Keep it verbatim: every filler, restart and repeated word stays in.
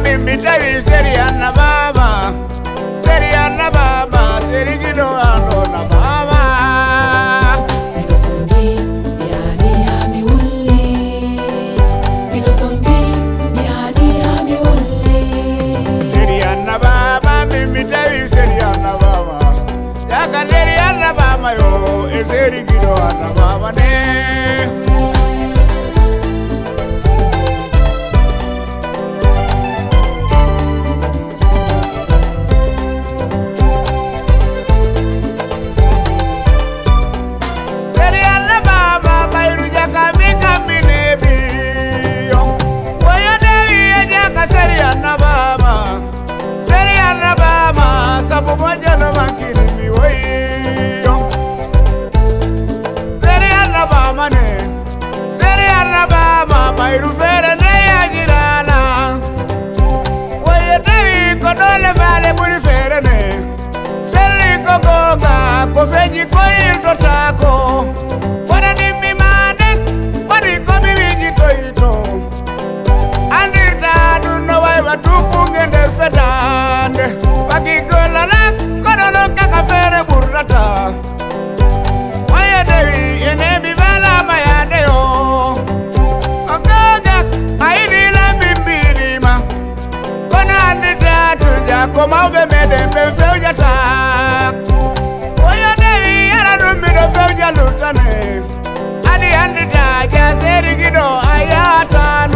mimi tawi seriana baba, seriana baba, serigido ando na baba. Bidosongi biani ami wuli, bidosongi biani ami wuli. Seriana baba, mimi tawi seriana baba, jaga seriana baba yo, e serigido ando baba ne. Bairu fere ne ajirana, oye tevi kodole vale muri fere ne. Seli kokoga, kofeji koil totako. Kona nimi mane, kori komi viji toito. Andirta duno wai watuku ngende fedande. Waki gola na, kodono kaka fere burnata. Oye tevi, enemi vala mayande yo. Koma ube mede mbe feuja tak. Oyo dewi yara numbi do feuja lutane. Adi andi ta ja seri gido ayata